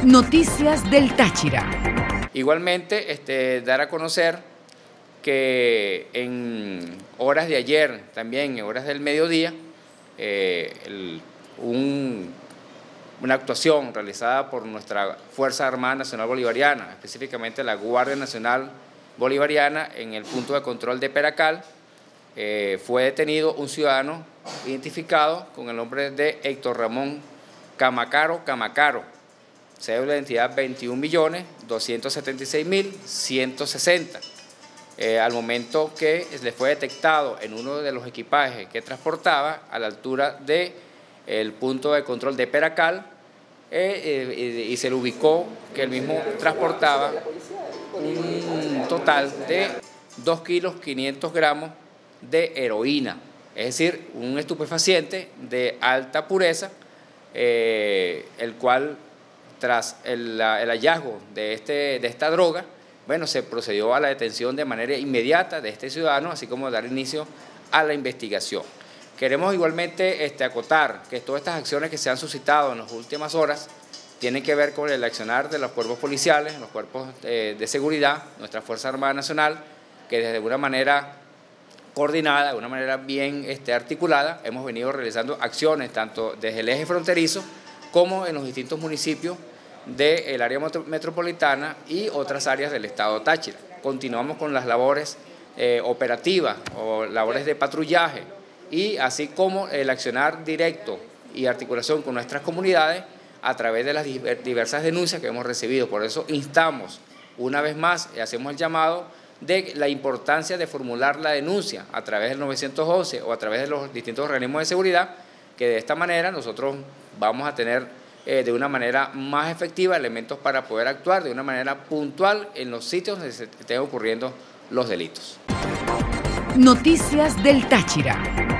Noticias del Táchira. Igualmente, dar a conocer que en horas de ayer, también en horas del mediodía, una actuación realizada por nuestra Fuerza Armada Nacional Bolivariana, específicamente la Guardia Nacional Bolivariana, en el punto de control de Peracal, fue detenido un ciudadano identificado con el nombre de Héctor Ramón Camacaro, cédula de identidad 21.276.160. Al momento que le fue detectado en uno de los equipajes que transportaba a la altura del punto de control de Peracal, y se le ubicó que el mismo transportaba un total de 2,500 kilos de heroína, es decir, un estupefaciente de alta pureza, el cual, tras el hallazgo de esta droga, bueno, se procedió a la detención de manera inmediata de este ciudadano, así como dar inicio a la investigación. Queremos igualmente acotar que todas estas acciones que se han suscitado en las últimas horas tienen que ver con el accionar de los cuerpos policiales, los cuerpos de seguridad, nuestra Fuerza Armada Nacional, que desde una manera coordinada, de una manera bien articulada, hemos venido realizando acciones tanto desde el eje fronterizo como en los distintos municipios del área metropolitana y otras áreas del estado Táchira. Continuamos con las labores operativas o labores de patrullaje y así como el accionar directo y articulación con nuestras comunidades a través de las diversas denuncias que hemos recibido. Por eso instamos una vez más y hacemos el llamado de la importancia de formular la denuncia a través del 911 o a través de los distintos organismos de seguridad, que de esta manera nosotros vamos a tener de una manera más efectiva elementos para poder actuar de una manera puntual en los sitios donde se estén ocurriendo los delitos. Noticias del Táchira.